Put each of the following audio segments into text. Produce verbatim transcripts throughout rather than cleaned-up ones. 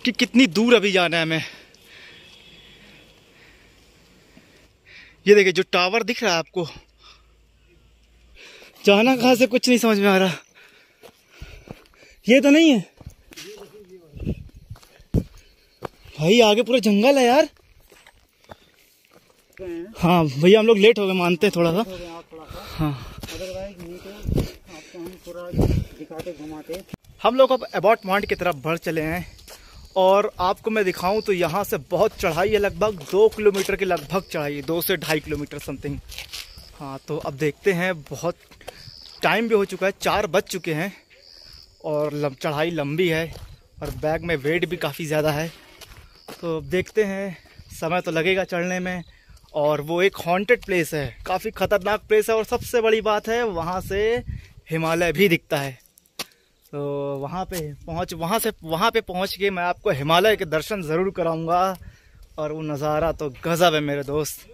कि कितनी दूर अभी जाना है हमें। ये देखिए जो टावर दिख रहा है आपको, जाना कहाँ से कुछ नहीं समझ में आ रहा। ये तो नहीं है भाई, आगे पूरा जंगल है यार। हाँ भैया हम लोग लेट हो गए, मानते हैं थोड़ा सा। हाँ हम लोग अब एबॉट पॉइंट की तरफ बढ़ चले हैं और आपको मैं दिखाऊं तो यहाँ से बहुत चढ़ाई है, लगभग दो किलोमीटर के लगभग चढ़ाई है, दो से ढाई किलोमीटर समथिंग। हाँ तो अब देखते हैं, बहुत टाइम भी हो चुका है, चार बज चुके हैं और लम, चढ़ाई लंबी है और बैग में वेट भी काफ़ी ज़्यादा है। तो देखते हैं, समय तो लगेगा चढ़ने में। और वो एक हॉन्टेड प्लेस है, काफ़ी ख़तरनाक प्लेस है और सबसे बड़ी बात है वहाँ से हिमालय भी दिखता है। तो वहाँ पे पहुँच वहाँ से वहाँ पे पहुँच के मैं आपको हिमालय के दर्शन ज़रूर कराऊंगा और वो नज़ारा तो गज़ब है मेरे दोस्त,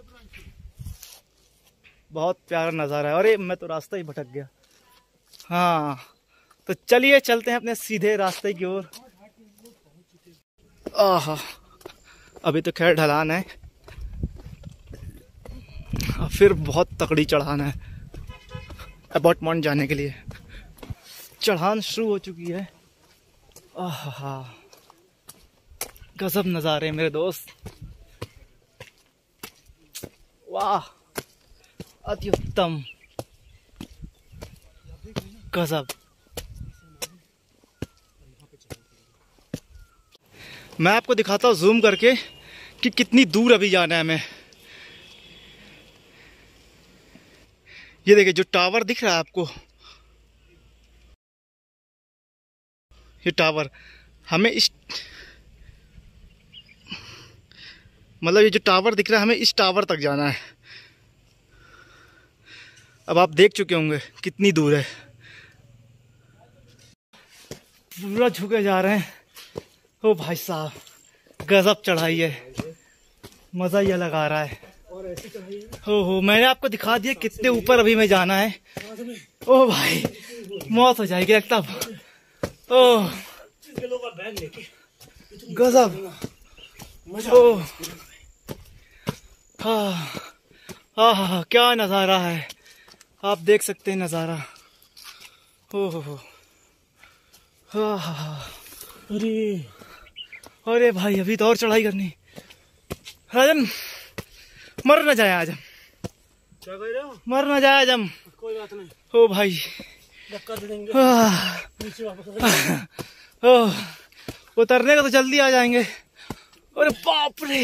बहुत प्यारा नज़ारा है। अरे मैं तो रास्ता ही भटक गया। हाँ तो चलिए चलते हैं अपने सीधे रास्ते की ओर। आहा अभी तो खैर ढलान है, फिर बहुत तकड़ी चढ़ान है एबॉट पॉइंट जाने के लिए। चढ़ान शुरू हो चुकी है। आहा गजब नज़ारे मेरे दोस्त, वाह अति उत्तम, गजब। मैं आपको दिखाता हूँ जूम करके कि कितनी दूर अभी जाना है हमें। ये देखिए जो टावर दिख रहा है आपको, ये टावर हमें इस मतलब ये जो टावर दिख रहा है हमें इस टावर तक जाना है। अब आप देख चुके होंगे कितनी दूर है, पूरा झुके जा रहे हैं। ओ भाई साहब गजब चढ़ाई है, मजा ही अलग आ रहा है। हो हो मैंने आपको दिखा दिया कितने ऊपर अभी में जाना है। ओ भाई मौत हो जाएगी लगता। ओ गजब, ओ हाँ हाँ हाँ क्या नज़ारा है, आप देख सकते हैं नज़ारा। ओ हो हाँ हाँ अरे अरे भाई अभी तो और चढ़ाई करनी। राजन मर न जाए आज हम, क्या कह रहे हो? मर न जाए आज हम, कोई बात नहीं। ओ भाई धक्का दे देंगे, नीचे वापस ओ उतरने का तो जल्दी आ जाएंगे। अरे बाप रे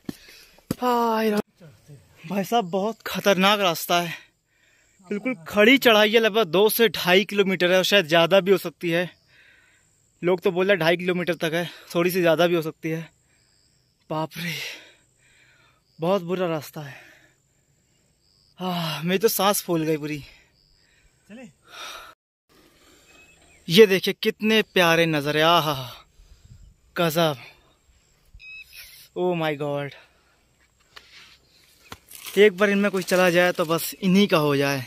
भाई साहब बहुत खतरनाक रास्ता है, बिल्कुल खड़ी चढ़ाई है, लगभग दो से ढाई किलोमीटर है और शायद ज़्यादा भी हो सकती है। लोग तो बोल रहे ढाई किलोमीटर तक है, थोड़ी सी ज़्यादा भी हो सकती है। बाप रे बहुत बुरा रास्ता है। हाँ मेरी तो सांस फूल गई पूरी। चले ये देखिए कितने प्यारे नज़ारे, आहा गजब, ओ माय गॉड। एक बार इनमें कुछ चला जाए तो बस इन्हीं का हो जाए।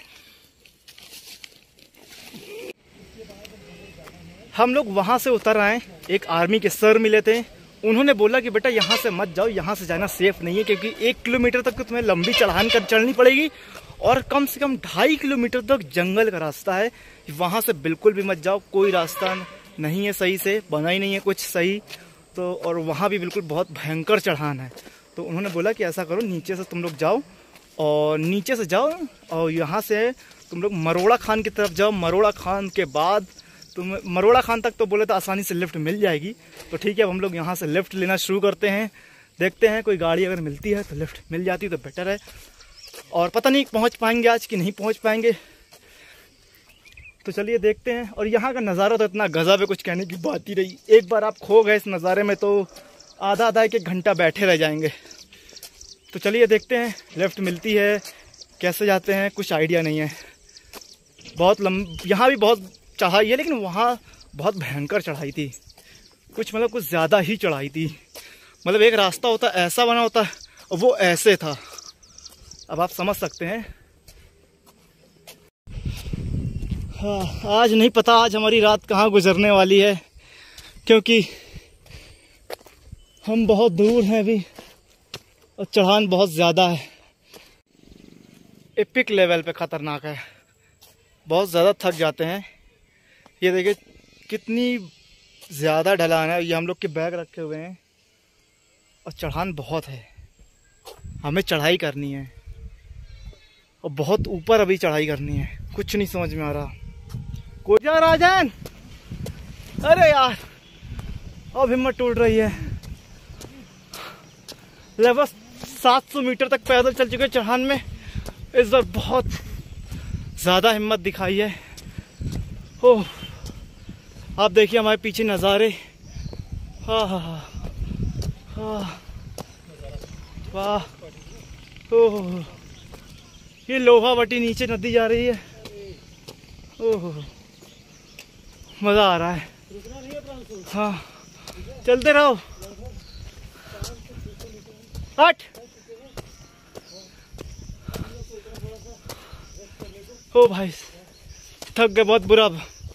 हम लोग वहाँ से उतर आए, एक आर्मी के सर मिले थे, उन्होंने बोला कि बेटा यहाँ से मत जाओ, यहाँ से जाना सेफ नहीं है क्योंकि एक किलोमीटर तक तो तुम्हें लंबी चढ़ान कर चढ़नी पड़ेगी और कम से कम ढाई किलोमीटर तक जंगल का रास्ता है, वहाँ से बिल्कुल भी मत जाओ, कोई रास्ता नहीं है सही से, बना ही नहीं है कुछ सही। तो और वहाँ भी बिल्कुल बहुत भयंकर चढ़ान है। तो उन्होंने बोला कि ऐसा करो नीचे से तुम लोग जाओ और नीचे से जाओ और यहाँ से तुम लोग मरोड़ा खान की तरफ जाओ, मरोड़ा खान के बाद तुम मरोड़ा खान तक तो बोले तो आसानी से लिफ्ट मिल जाएगी। तो ठीक है अब हम लोग यहाँ से लिफ्ट लेना शुरू करते हैं, देखते हैं कोई गाड़ी अगर मिलती है तो लिफ्ट मिल जाती तो बेटर है। और पता नहीं पहुँच पाएंगे आज कि नहीं पहुँच पाएंगे, तो चलिए देखते हैं। और यहाँ का नज़ारा तो इतना गजब है, कुछ कहने की बात ही रही। एक बार आप खो गए इस नज़ारे में तो आधा आधा एक एक घंटा बैठे रह जाएंगे। तो चलिए देखते हैं लिफ्ट मिलती है, कैसे जाते हैं कुछ आइडिया नहीं है। बहुत लंब यहाँ भी बहुत चढ़ाई है लेकिन वहाँ बहुत भयंकर चढ़ाई थी, कुछ मतलब कुछ ज़्यादा ही चढ़ाई थी। मतलब एक रास्ता होता ऐसा बना होता और वो ऐसे था, अब आप समझ सकते हैं। हाँ आज नहीं पता आज हमारी रात कहाँ गुजरने वाली है, क्योंकि हम बहुत दूर हैं अभी और चढ़ान बहुत ज़्यादा है, एपिक लेवल पे ख़तरनाक है, बहुत ज़्यादा थक जाते हैं। ये देखिए कितनी ज़्यादा ढलान है, ये हम लोग के बैग रखे हुए हैं और चढ़ान बहुत है, हमें चढ़ाई करनी है और बहुत ऊपर अभी चढ़ाई करनी है, कुछ नहीं समझ में आ रहा। कोई जा राजन, अरे यार अब हिम्मत टूट रही है। लगभग सात सौ मीटर तक पैदल चल चुके चढ़ान में, इस बार बहुत ज़्यादा हिम्मत दिखाई है। ओह आप देखिए हमारे पीछे नज़ारे, हाँ हाँ हाँ हाँ वाह। ओह ये लोहावटी नीचे नदी जा रही है, ओह मज़ा आ रहा है। हाँ चलते रहो, हट। ओ भाई थक गए बहुत बुरा।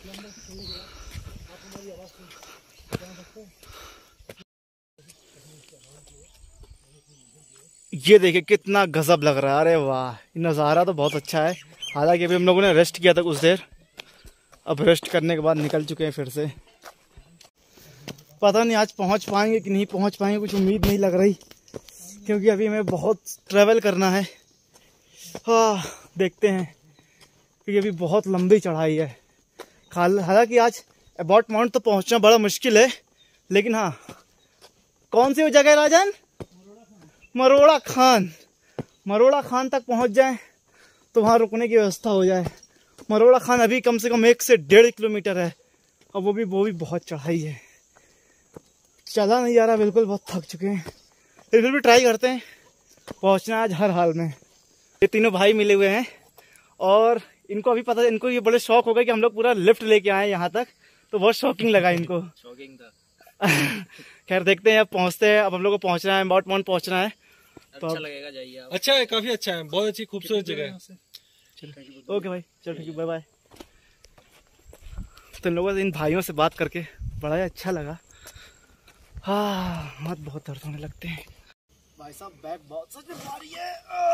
ये देखिए कितना गजब लग रहा है, अरे वाह नज़ारा तो बहुत अच्छा है। हालांकि अभी हम लोगों ने रेस्ट किया था कुछ देर, अब रेस्ट करने के बाद निकल चुके हैं फिर से। पता नहीं आज पहुंच पाएंगे कि नहीं पहुंच पाएंगे, कुछ उम्मीद नहीं लग रही, क्योंकि अभी हमें बहुत ट्रैवल करना है। हाँ देखते हैं, क्योंकि अभी बहुत लंबी चढ़ाई है। हालांकि आज अबाउट माउंट तो पहुंचना बड़ा मुश्किल है, लेकिन हाँ कौन सी वो जगह है राजन? मरोड़ा खान। मरोड़ा खान तक पहुंच जाए तो वहाँ रुकने की व्यवस्था हो जाए। मरोड़ा खान अभी कम से कम एक से डेढ़ किलोमीटर है और वो भी वो भी बहुत चढ़ाई है, चला नहीं जा रहा बिल्कुल, बहुत थक चुके हैं, फिर भी ट्राई करते हैं पहुंचना आज हर हाल में। ये तीनों भाई मिले हुए हैं और इनको अभी पता, इनको ये बड़े शौक हो गए कि हम लोग पूरा लिफ्ट लेके आए यहाँ तक, तो बहुत शॉकिंग लगा इनको। शॉकिंग था। खैर देखते हैं, अब पहुँचते हैं, अब हम लोग को पहुँचना है, माउंट माउंट पहुँचना है, तो अच्छा लगेगा, जाइए आप। अच्छा है, काफी अच्छा है, बहुत अच्छी खूबसूरत जगह है। ओके भाई चलो ठीक है, बाय बाय। तो इन लोगों से, इन भाइयों से बात करके बड़ा ही अच्छा लगा। हाँ हाथ बहुत दर्द होने लगते हैं भाई साहब, बैग बहुत सच में भारी है।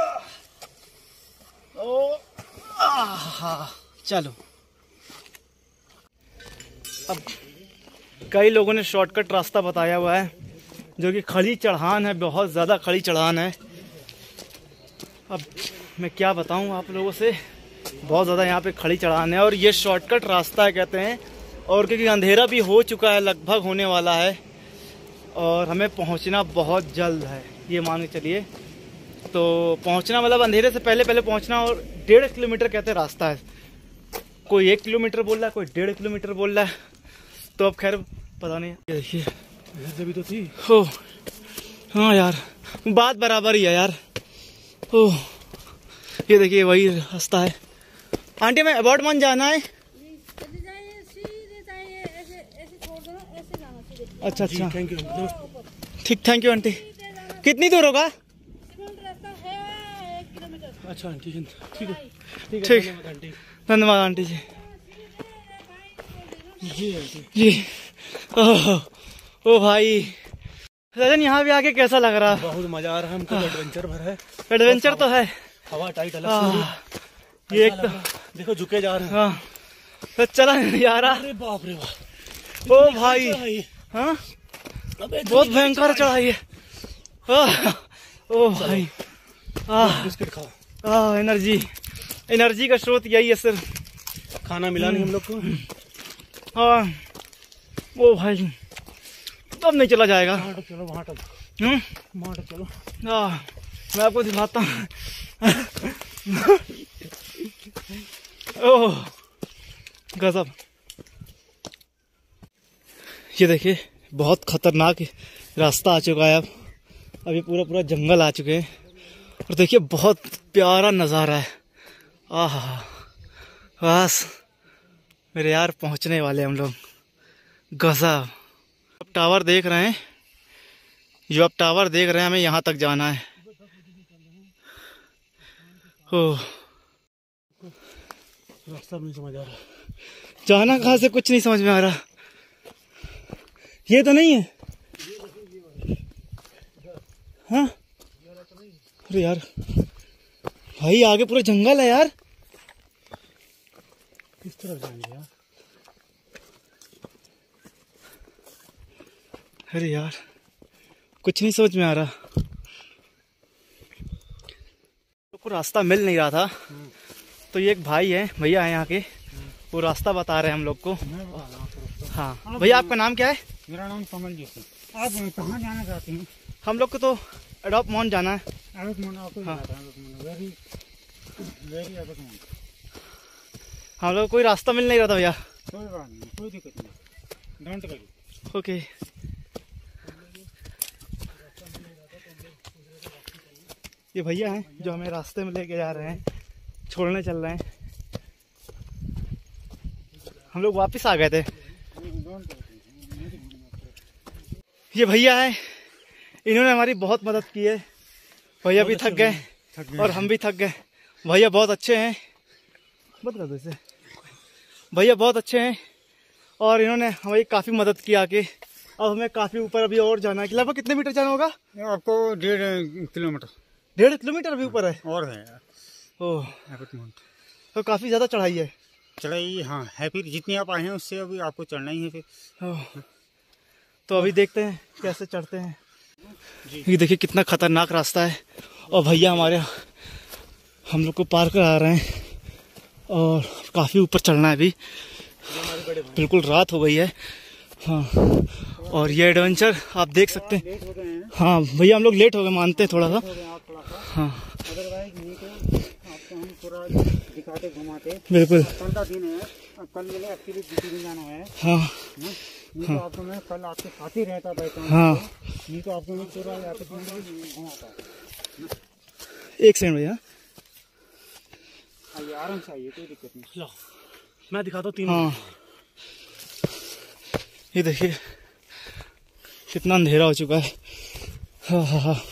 ओ हाँ चलो। अब कई लोगों ने शॉर्टकट रास्ता बताया हुआ है, जो कि खड़ी चढ़ान है, बहुत ज़्यादा खड़ी चढ़ान है। अब मैं क्या बताऊं आप लोगों से, बहुत ज़्यादा यहाँ पे खड़ी चढ़ान है और ये शॉर्टकट रास्ता है कहते हैं, और क्योंकि अंधेरा भी हो चुका है, लगभग होने वाला है और हमें पहुँचना बहुत जल्द है, ये मान के चलिए। तो पहुँचना मतलब अंधेरे से पहले पहले पहुँचना, और डेढ़ किलोमीटर कहते हैं रास्ता है, कोई एक किलोमीटर बोल रहा है, कोई डेढ़ किलोमीटर बोल रहा है, तो अब खैर पता नहीं। देखिए भी तो थी हो, हाँ यार बात बराबर ही है यार। ओह ये देखिए वही रास्ता है। आंटी मैं अबाउट मान जाना है। अच्छा अच्छा थैंक यू, ठीक थैंक यू आंटी। कितनी दूर होगा? अच्छा आंटी ठीक है, ठीक धन्यवाद आंटी जी। जी जी ओह ओ भाई राजन, यहाँ भी आके कैसा लग रहा? बहुत मजा आ रहा है हमको, एडवेंचर भर है। एडवेंचर तो है, हवा टाइट अलग से, ये एक तो देखो झुके जा रहे हैं। हाँ तो चला यार, अरे बाप रे बाप, ओ भाई हाँ बहुत भयंकर चढ़ाई है। ओ भाई बिस्किट खाओ, एनर्जी एनर्जी का स्रोत यही है सिर्फ, खाना मिला नहीं हम लोग को। हाँ ओ भाई तब नहीं चला जाएगा। चलो वहाँ तक, वहाँ तक चलो। हाँ मैं आपको दिखाता हूँ। ओह गजब, ये देखिए बहुत खतरनाक रास्ता आ चुका है। अब अभी पूरा पूरा जंगल आ चुके हैं और देखिए बहुत प्यारा नज़ारा है। आह बस मेरे यार पहुँचने वाले हम लोग, गजब। अब टावर देख रहे हैं, जो अब टावर देख रहे हैं, हमें यहाँ तक जाना है। ओह रास्ता नहीं समझ आ रहा, जाना कहाँ से कुछ नहीं समझ में आ रहा। ये तो नहीं है, हाँ अरे यार भाई आगे पूरा जंगल है यार, किस तरफ जाएंगे यार? अरे यार कुछ नहीं समझ में आ रहा, तो को रास्ता मिल नहीं रहा था। तो ये एक भाई है, भैया है यहाँ के, वो रास्ता बता रहे हैं हम लोग को। हाँ भैया आपका नाम क्या है? मेरा नाम कमलजीत है। आप कहाँ जाना चाहते हैं? हम लोग को तो एडोप माउंट जाना है। एडोप माउंट आपको हाँ। वेरी वेरी एडोप माउंट। हम लोग को कोई रास्ता मिल नहीं रहा था भैया। कोई बात नहीं, कोई दिक्कत नहीं, डोंट वरी। ओके ये भैया हैं जो हमें रास्ते में लेके जा रहे हैं, छोड़ने चल रहे हैं। हम लोग वापस आ गए थे। ये भैया है, इन्होंने हमारी बहुत मदद की है। भैया भी थक गए और हम भी थक गए। भैया बहुत अच्छे हैं, बता दो इसे। भैया बहुत अच्छे हैं और इन्होंने हमारी काफ़ी मदद की आके। अब हमें काफ़ी ऊपर अभी और जाना है। लगभग कितने मीटर जाना होगा? आपको डेढ़ किलोमीटर डेढ़ किलोमीटर अभी ऊपर है और है यार। ओह एडोप माउंट तो काफ़ी ज़्यादा चढ़ाई है। चढ़ाई हाँ है, फिर जितनी आप आए हैं उससे अभी आपको चढ़ना ही है फिर। ओह, तो अभी देखते हैं कैसे चढ़ते हैं। ये देखिए कितना खतरनाक रास्ता है और भैया हमारे हम लोग को पार करा रहे हैं और काफ़ी ऊपर चढ़ना है अभी। बिल्कुल रात हो गई है। हाँ और ये एडवेंचर आप देख सकते हैं। लेट हो गए हैं। हाँ भैया हम लोग लेट हो गए, मानते हैं थोड़ा सा। आप थोड़ा सा हाँ अदरवाइज नहीं तो आपको हम पूरा दिखाते घुमाते। बिल्कुल। कल का दिन है, अब कल मैंने एक्चुअली ड्यूटी में जाना है। हाँ हाँ? नहीं तो आपको मैं कल आपके साथ ही रहता बैठा। हाँ नहीं तो आपको मैं पूरा यहाँ पे घुमाता। एक सेकंड भैया। आइए आराम से आइए, कोई दिक्कत नहीं। लो मैं दिखाता हूँ तीन। हाँ ये देखिए कितना अंधेरा हो चुका है। हाँ हाँ हाँ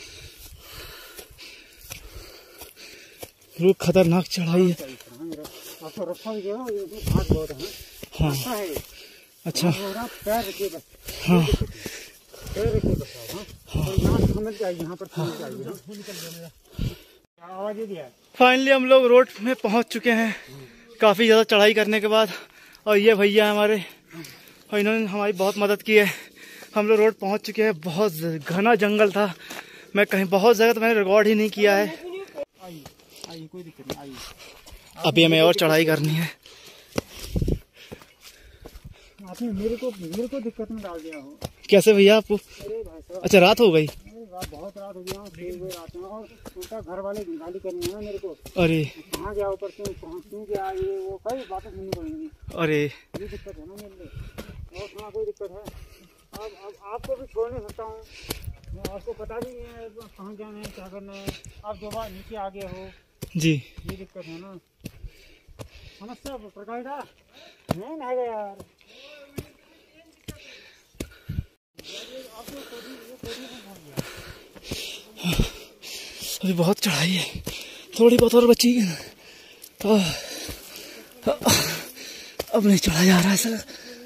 बिल्कुल खतरनाक चढ़ाई है। आपको रास्ता भी जो है ये घाट बहुत है। हाँ अच्छा है। अच्छा पैर रखिए बस। हाँ पैर रखिए बस। हाँ तो यहाँ समझ जाइए, यहाँ पर समझ जाइए। आवाज दिया है। फाइनली हम लोग रोड में पहुंच चुके हैं काफ़ी ज़्यादा चढ़ाई करने के बाद। और ये भैया हमारे और इन्होंने हमारी बहुत मदद की है। हम लोग रोड पहुंच चुके हैं। बहुत घना जंगल था, मैं कहीं बहुत जगह तो मैंने रिकॉर्ड ही नहीं किया है। आइए आइए, कोई दिक्कत नहीं, आइए। अभी हमें और चढ़ाई करनी है। आपने मेरे को मेरे को दिक्कत में डाल दिया हो। कैसे भैया आपको? अरे भाई साहब, अच्छा रात हो गई। अरे रात बहुत रात हो गया, देर हुए रात में और उल्टा घर वाले गाली करनी है ना मेरे को। अरे कहाँ गया ऊपर से, कहाँ क्यों गया, ये वो कई बातें सुननी पड़ेंगी। अरे ये दिक्कत है ना मेरे लिए। और सुना कोई दिक्कत है? अब अब आपको भी छोड़ नहीं सकता हूँ मैं। आपको पता भी नहीं है कहाँ जाना है, क्या करना है। आप दो बार नीचे आ गए हो, जी ये दिक्कत है ना। समस्या प्रकाश था नहीं ना यार। अभी बहुत चढ़ाई है, थोड़ी बहुत और बची है। तो अब नहीं चढ़ा जा रहा है सर।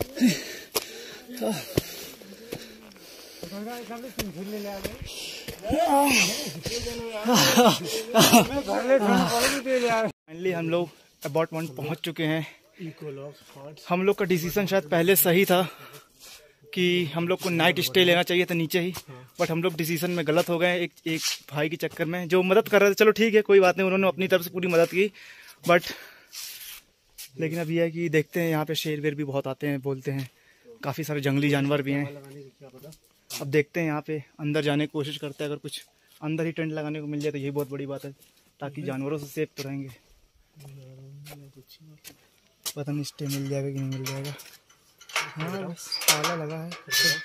फाइनली हम लोग अबाउट पॉइंट पहुंच चुके हैं। हम लोग का डिसीजन शायद पहले सही था कि हम लोग को नाइट स्टे लेना चाहिए था नीचे ही, बट हम लोग डिसीजन में गलत हो गए एक एक भाई के चक्कर में जो मदद कर रहे थे। चलो ठीक है कोई बात नहीं, उन्होंने अपनी तरफ से पूरी मदद की, बट लेकिन अब यह है कि देखते हैं यहाँ पे शेर वेर भी बहुत आते हैं, बोलते हैं काफ़ी सारे जंगली जानवर भी हैं। अब देखते हैं यहाँ पे अंदर जाने की कोशिश करते हैं, अगर कुछ अंदर ही टेंट लगाने को मिल जाए तो यही बहुत बड़ी बात है, ताकि जानवरों से सेफ तो रहेंगे। पता नहीं स्टे मिल जाएगा कि नहीं मिल जाएगा। हाँ बस ताला लगा है।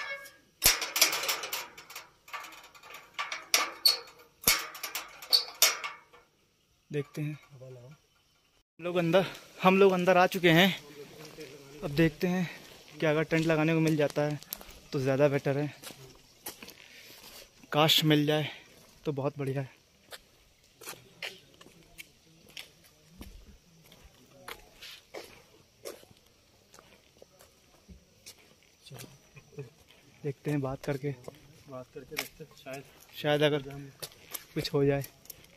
देखते हैं। हम लोग अंदर हम लोग अंदर आ चुके हैं। अब देखते हैं कि अगर टेंट लगाने को मिल जाता है तो ज़्यादा बेटर है, काश मिल जाए तो बहुत बढ़िया है। देखते हैं बात करके बात करके देखते शायद शायद अगर कुछ हो जाए।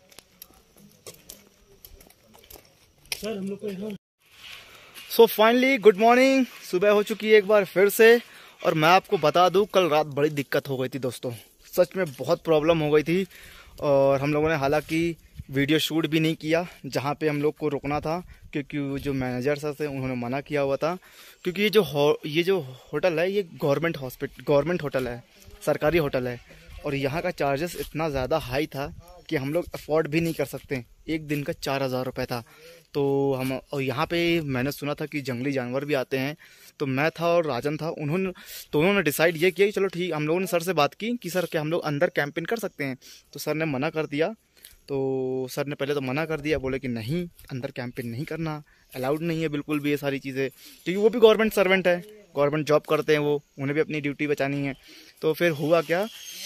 सर हम लोग को सो फाइनली गुड मॉर्निंग, सुबह हो चुकी है एक बार फिर से। और मैं आपको बता दूं, कल रात बड़ी दिक्कत हो गई थी दोस्तों, सच में बहुत प्रॉब्लम हो गई थी। और हम लोगों ने हालांकि वीडियो शूट भी नहीं किया जहां पे हम लोग को रुकना था, क्योंकि जो मैनेजर सर थे उन्होंने मना किया हुआ था। क्योंकि ये जो ये जो होटल है ये गवर्नमेंट हॉस्पिटल गवर्नमेंट होटल है, सरकारी होटल है। और यहाँ का चार्जेस इतना ज़्यादा हाई था कि हम लोग अफोर्ड भी नहीं कर सकते। एक दिन का चार हज़ार रुपये था। तो हम और यहाँ पे मैंने सुना था कि जंगली जानवर भी आते हैं। तो मैं था और राजन था, उन्होंने तो उन्होंने डिसाइड ये किया कि चलो ठीक, हम लोगों ने सर से बात की कि सर क्या हम लोग अंदर कैंपिंग कर सकते हैं। तो सर ने मना कर दिया। तो सर ने पहले तो मना कर दिया, बोले कि नहीं, अंदर कैंपिंग नहीं करना, अलाउड नहीं है बिल्कुल भी ये सारी चीज़ें, क्योंकि वो भी गवर्नमेंट सर्वेंट है, गवर्नमेंट जॉब करते हैं, वो उन्हें भी अपनी ड्यूटी बचानी है। तो फिर हुआ क्या,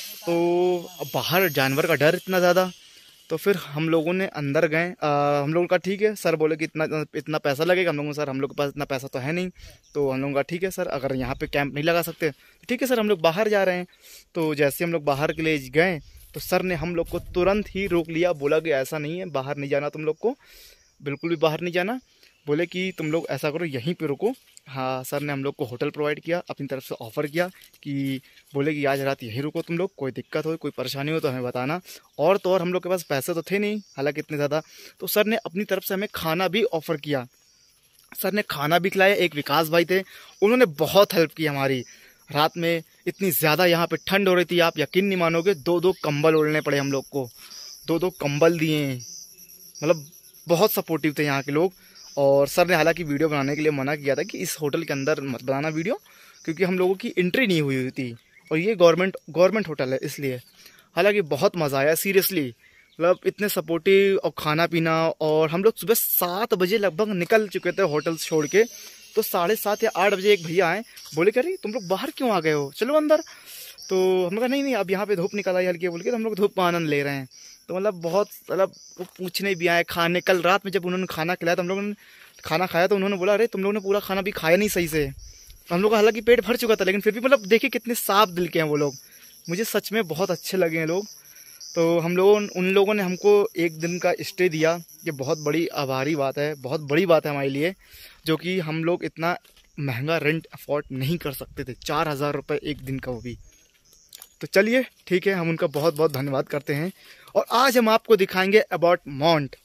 तो बाहर जानवर का डर इतना ज़्यादा, तो फिर हम लोगों ने अंदर गए। हम लोगों का ठीक है, सर बोले कि इतना इतना पैसा लगेगा। हम लोगों सर हम लोग के पास इतना पैसा तो है नहीं। तो हम लोगों का ठीक है सर, अगर यहाँ पे कैंप नहीं लगा सकते तो ठीक है सर, हम लोग बाहर जा रहे हैं। तो जैसे हम लोग बाहर के लिए गए तो सर ने हम लोग को तुरंत ही रोक लिया, बोला कि ऐसा नहीं है, बाहर नहीं जाना तुम लोग को, बिल्कुल भी बाहर नहीं जाना। बोले कि तुम लोग ऐसा करो, यहीं पे रुको। हाँ, सर ने हम लोग को होटल प्रोवाइड किया, अपनी तरफ से ऑफ़र किया कि बोले कि आज रात यहीं रुको तुम लोग, कोई दिक्कत हो कोई परेशानी हो तो हमें बताना। और तो और हम लोग के पास पैसे तो थे नहीं हालांकि इतने ज़्यादा। तो सर ने अपनी तरफ से हमें खाना भी ऑफ़र किया, सर ने खाना भी खिलाया। एक विकास भाई थे, उन्होंने बहुत हेल्प की हमारी। रात में इतनी ज़्यादा यहाँ पे ठंड हो रही थी, आप यकीन नहीं मानोगे, दो दो कंबल ओढ़ने पड़े हम लोग को, दो दो कंबल दिए। मतलब बहुत सपोर्टिव थे यहाँ के लोग। और सर ने हालांकि वीडियो बनाने के लिए मना किया था कि इस होटल के अंदर मत बनाना वीडियो, क्योंकि हम लोगों की एंट्री नहीं हुई हुई थी और ये गवर्नमेंट गवर्नमेंट होटल है इसलिए। हालांकि बहुत मज़ा आया सीरियसली, मतलब इतने सपोर्टिव, और खाना पीना। और हम लोग सुबह सात बजे लगभग निकल चुके थे होटल छोड़ के। तो साढ़े सात या आठ बजे एक भैया आए, बोले कह रही तुम लोग बाहर क्यों आ गए हो, चलो अंदर। तो हम कहा नहीं नहीं, अब यहाँ पे धूप निकल आई हल्की बोल के, तो हम लोग धूप का आनंद ले रहे हैं। तो मतलब बहुत मतलब वो पूछने भी आए खाने। कल रात में जब उन्होंने खाना खिलाया तो हम लोगों ने खाना खाया तो उन्होंने बोला अरे तुम लोगों ने पूरा खाना भी खाया नहीं सही से। हम लोग का हालांकि पेट भर चुका था, लेकिन फिर भी मतलब देखिए कितने साफ दिल के हैं वो लोग, मुझे सच में बहुत अच्छे लगे हैं लोग। तो हम लोगों उन लोगों ने हमको एक दिन का स्टे दिया, ये बहुत बड़ी आभारी बात है, बहुत बड़ी बात है हमारे लिए, जो कि हम लोग इतना महंगा रेंट अफोर्ड नहीं कर सकते थे, चार हज़ार रुपये एक दिन का वो भी। तो चलिए ठीक है, हम उनका बहुत बहुत धन्यवाद करते हैं। और आज हम आपको दिखाएंगे अबाउट माउंट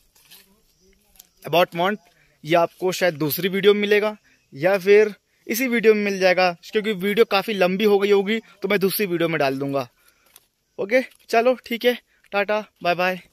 अबाउट माउंट ये आपको शायद दूसरी वीडियो में मिलेगा या फिर इसी वीडियो में मिल जाएगा, क्योंकि वीडियो काफ़ी लंबी हो गई होगी तो मैं दूसरी वीडियो में डाल दूंगा। ओके चलो ठीक है, टाटा बाय बाय।